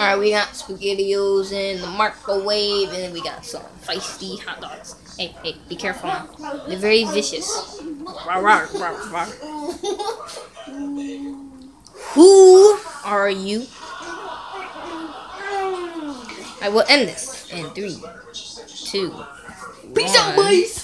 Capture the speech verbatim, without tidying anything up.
Alright, we got SpaghettiOs in the microwave, and then we got some feisty hot dogs. Hey, hey, be careful now. They're very vicious. Rawr, rawr, rawr, rawr. Who are you? I will end this in three, two, Peace out, boys!